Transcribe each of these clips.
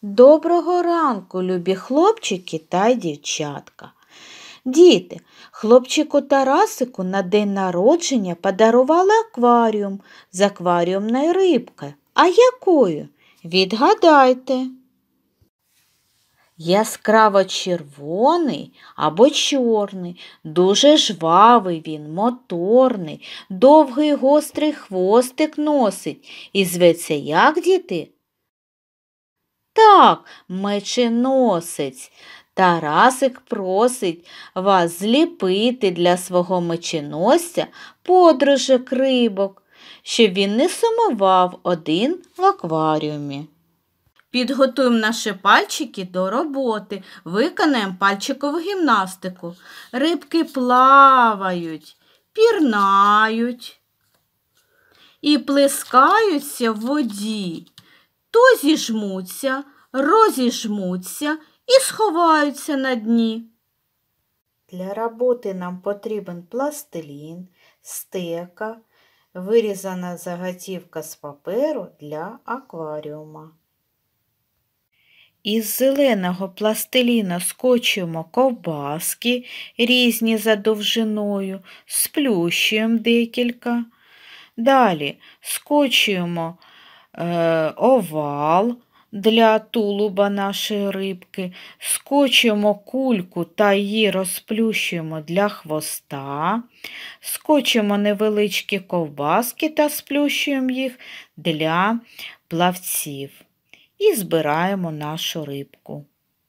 Доброго ранку, любі хлопчики та дівчатка. Діти, хлопчику Тарасику на день народження подарували акваріум з акваріумною рибкою. А якою? Відгадайте. Яскраво червоний або чорний, дуже жвавий він, моторний, довгий гострий хвостик носить. І зветься як, діти? Так, меченосець. Тарасик просить вас зліпити для свого меченосця подружок рибок, щоб він не сумував один в акваріумі. Підготуємо наші пальчики до роботи, виконаємо пальчикову гімнастику. Рибки плавають, пірнають і плескаються в воді. То зіжмуться, розіжмуться і сховаються на дні. Для роботи нам потрібен пластилін, стека, вирізана заготівка з паперу для акваріума. Із зеленого пластиліна скочуємо ковбаски, різні за довжиною, сплющуємо декілька. Далі скочуємо овал для тулуба нашої рибки, скочуємо кульку та її розплющуємо для хвоста, скочуємо невеличкі ковбаски та сплющуємо їх для плавців і збираємо нашу рибку.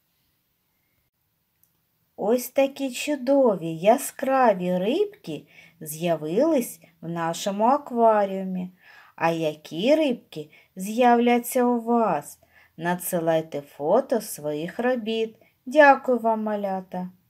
Ось такі чудові яскраві рибки з'явились в нашому акваріумі. А які рибки з'являться у вас? Надсилайте фото своїх робіт. Дякую вам, малята!